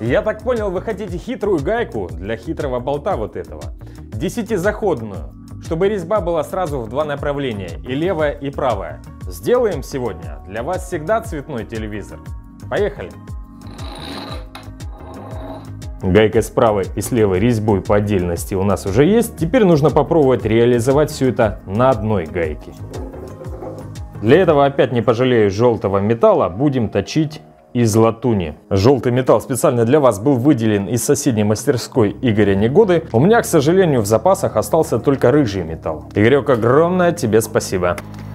Я так понял, вы хотите хитрую гайку для хитрого болта вот этого. 10-заходную, чтобы резьба была сразу в два направления, и левая, и правая. Сделаем сегодня. Для вас всегда цветной телевизор. Поехали! Гайка с правой и с левой резьбой по отдельности у нас уже есть. Теперь нужно попробовать реализовать все это на одной гайке. Для этого опять не пожалею желтого металла, будем точить из латуни. Желтый металл специально для вас был выделен из соседней мастерской Игоря Негоды. У меня, к сожалению, в запасах остался только рыжий металл. Игорек, огромное тебе спасибо.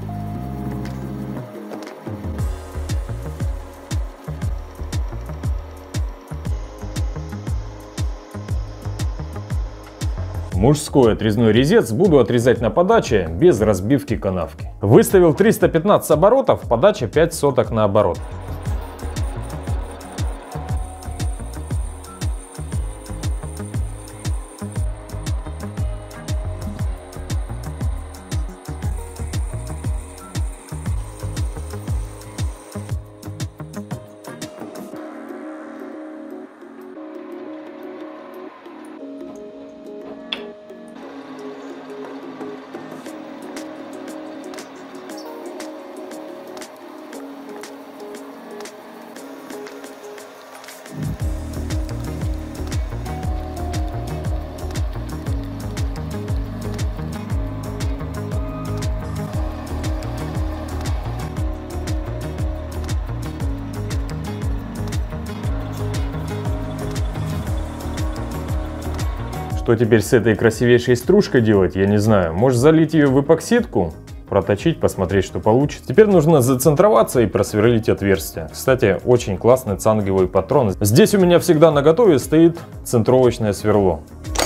Мужской отрезной резец буду отрезать на подаче без разбивки канавки. Выставил 315 оборотов, подача 5 соток на оборот. Что теперь с этой красивейшей стружкой делать, я не знаю. Может, залить ее в эпоксидку, проточить, посмотреть, что получится. Теперь нужно зацентроваться и просверлить отверстие. Кстати, очень классный цанговый патрон. Здесь у меня всегда наготове стоит центровочное сверло.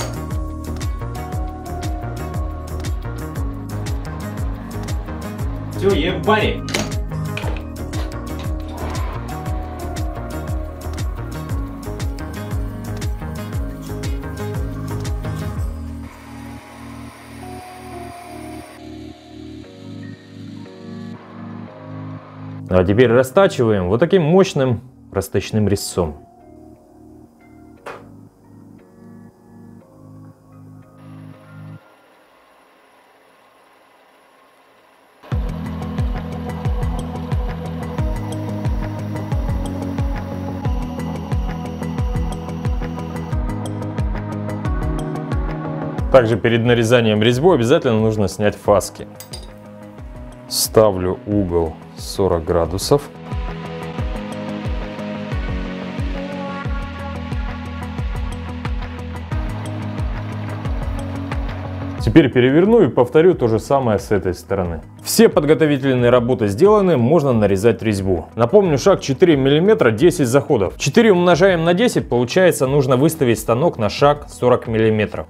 Все, ебали! А теперь растачиваем вот таким мощным расточным резцом. Также перед нарезанием резьбой обязательно нужно снять фаски. Ставлю угол 40 градусов. Теперь переверну и повторю то же самое с этой стороны. Все подготовительные работы сделаны, можно нарезать резьбу. Напомню, шаг 4 мм, 10 заходов. 4 умножаем на 10, получается, нужно выставить станок на шаг 40 мм.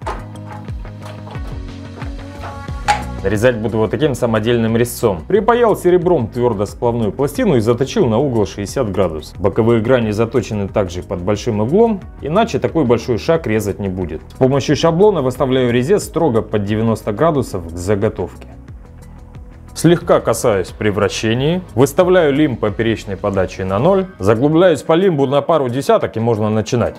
Нарезать буду вот таким самодельным резцом. Припаял серебром твердосплавную пластину и заточил на угол 60 градусов. Боковые грани заточены также под большим углом, иначе такой большой шаг резать не будет. С помощью шаблона выставляю резец строго под 90 градусов к заготовке. Слегка касаюсь при вращении, выставляю лимб поперечной подачи на 0, заглубляюсь по лимбу на пару десяток и можно начинать.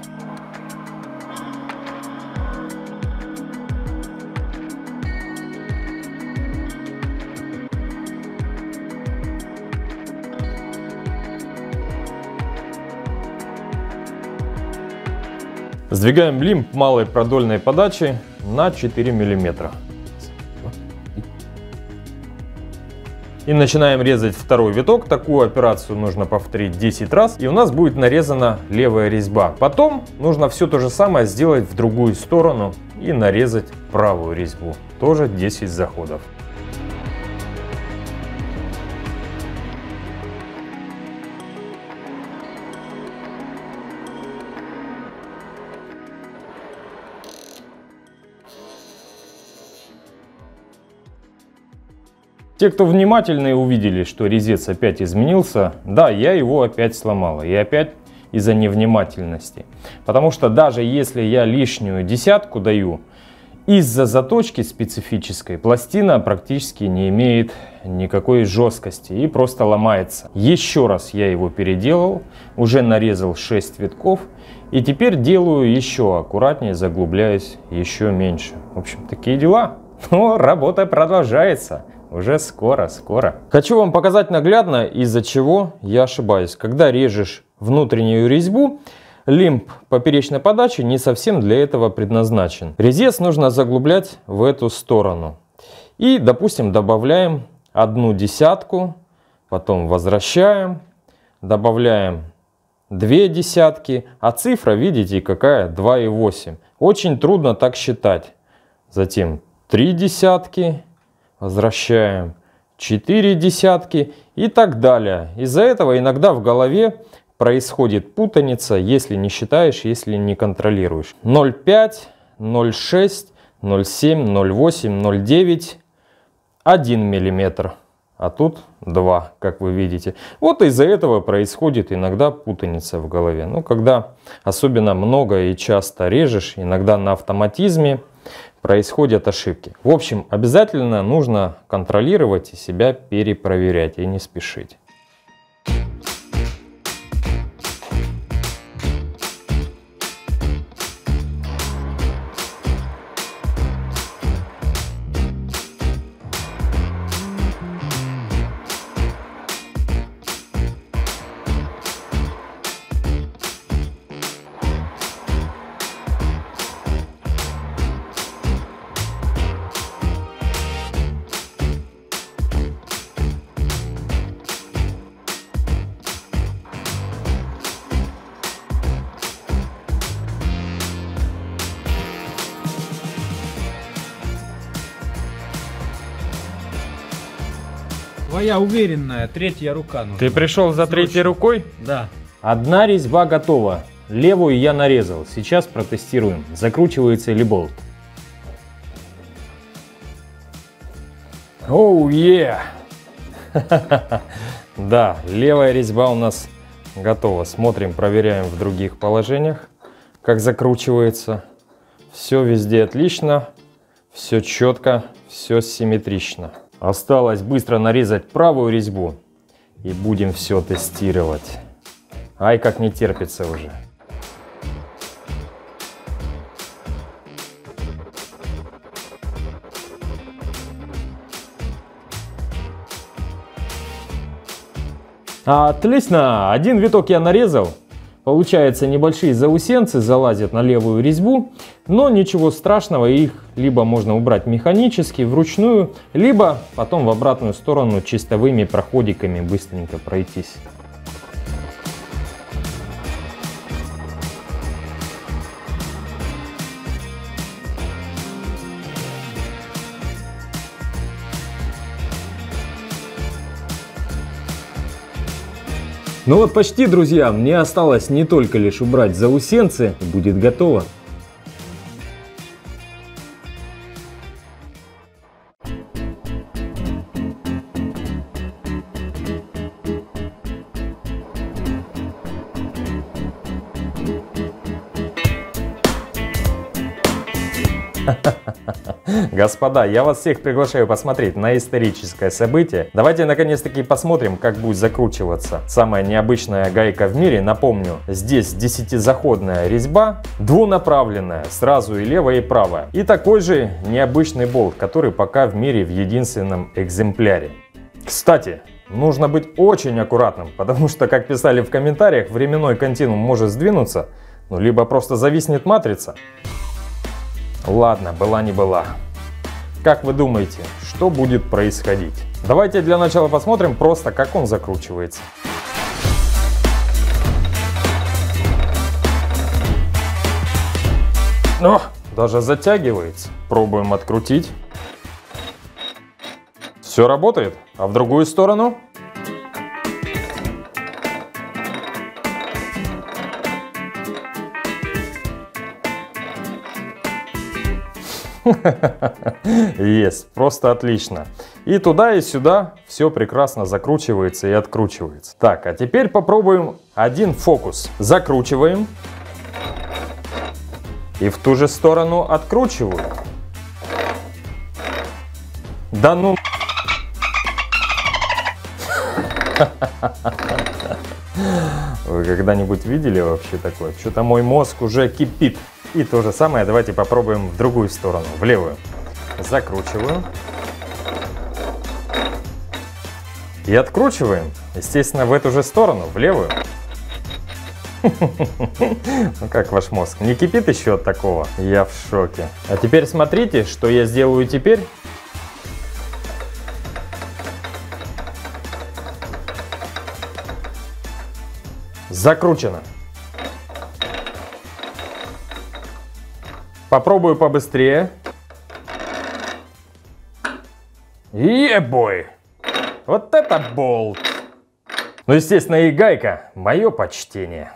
Сдвигаем лимб малой продольной подачи на 4 мм. И начинаем резать второй виток. Такую операцию нужно повторить 10 раз. И у нас будет нарезана левая резьба. Потом нужно все то же самое сделать в другую сторону и нарезать правую резьбу. Тоже 10 заходов. Те, кто внимательные, увидели, что резец опять изменился. Да, я его опять сломал. И опять из-за невнимательности. Потому что даже если я лишнюю десятку даю Из-за заточки специфической пластина практически не имеет никакой жесткости и просто ломается. Еще раз я его переделал, уже нарезал 6 витков и теперь делаю еще аккуратнее, заглубляюсь еще меньше. В общем, такие дела. Но работа продолжается. Уже скоро. Хочу вам показать наглядно, из-за чего я ошибаюсь. Когда режешь внутреннюю резьбу, лимб поперечной подачи не совсем для этого предназначен. Резец нужно заглублять в эту сторону. И, допустим, добавляем 1/10, потом возвращаем, добавляем 2/10, а цифра, видите, какая? 2,8. Очень трудно так считать. Затем 3/10, возвращаем 4/10 и так далее. Из-за этого иногда в голове происходит путаница, если не считаешь, если не контролируешь. 0,5, 0,6, 0,7, 0,8, 0,9, 1 мм. А тут 2, как вы видите. Вот из-за этого происходит иногда путаница в голове. Ну, когда особенно много и часто режешь, иногда на автоматизме происходят ошибки. В общем, обязательно нужно контролировать и себя перепроверять и не спешить. Твоя уверенная третья рука нужна. Ты пришел за третьей рукой? Да. Одна резьба готова. Левую я нарезал. Сейчас протестируем, закручивается ли болт. Оу, е! Да, левая резьба у нас готова. Смотрим, проверяем в других положениях, как закручивается. Все везде отлично, все четко, все симметрично. Осталось быстро нарезать правую резьбу и будем все тестировать. Ай, как не терпится уже. Отлично! Один виток я нарезал. Получается, небольшие заусенцы залазят на левую резьбу, но ничего страшного, их либо можно убрать механически, вручную, либо потом в обратную сторону чистовыми проходиками быстренько пройтись. Ну вот почти, друзья, мне осталось не только лишь убрать заусенцы, и будет готово. Господа, я вас всех приглашаю посмотреть на историческое событие. Давайте наконец-таки посмотрим, как будет закручиваться самая необычная гайка в мире. Напомню, здесь 10-заходная резьба, двунаправленная, сразу и левая, и правая. И такой же необычный болт, который пока в мире в единственном экземпляре. Кстати, нужно быть очень аккуратным, потому что, как писали в комментариях, временной континуум может сдвинуться, ну, либо просто зависнет матрица. Ладно, была не была. Как вы думаете, что будет происходить? Давайте для начала посмотрим просто, как он закручивается. О, даже затягивается. Пробуем открутить. Все работает. А в другую сторону? Есть, просто отлично. И туда, и сюда все прекрасно закручивается и откручивается. Так, а теперь попробуем один фокус. Закручиваем. И в ту же сторону откручиваю. Да ну... Вы когда-нибудь видели вообще такое? Что-то мой мозг уже кипит. И то же самое давайте попробуем в другую сторону, в левую. Закручиваю. И откручиваем, естественно, в эту же сторону, в левую. Ну как ваш мозг, не кипит еще от такого? Я в шоке. А теперь смотрите, что я сделаю теперь. Закручено. Попробую побыстрее. Ебой! Вот это болт! Ну, естественно, и гайка. Мое почтение.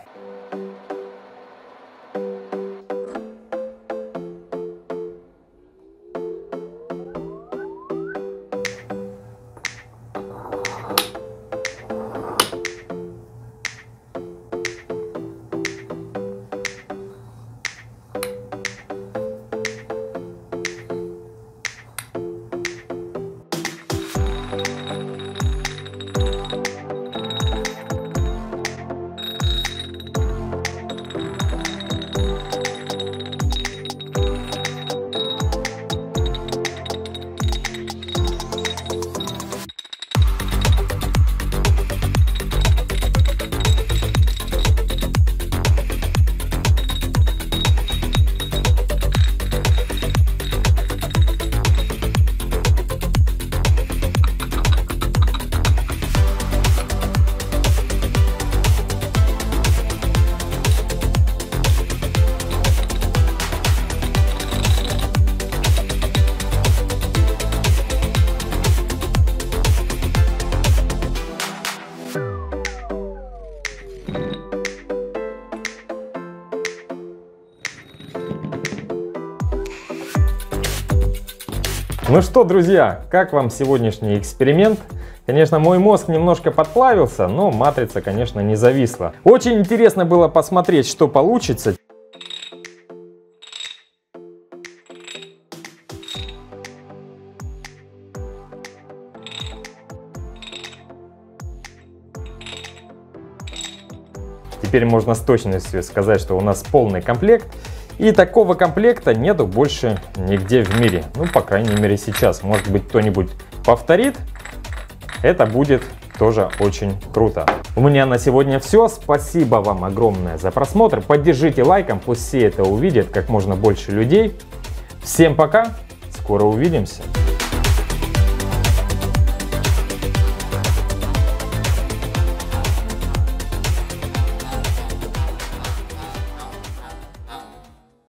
Ну что, друзья, как вам сегодняшний эксперимент? Конечно, мой мозг немножко подплавился, но матрица, конечно, не зависла. Очень интересно было посмотреть, что получится. Теперь можно с точностью сказать, что у нас полный комплект. И такого комплекта нету больше нигде в мире. Ну, по крайней мере, сейчас. Может быть, кто-нибудь повторит. Это будет тоже очень круто. У меня на сегодня все. Спасибо вам огромное за просмотр. Поддержите лайком, пусть все это увидят как можно больше людей. Всем пока. Скоро увидимся.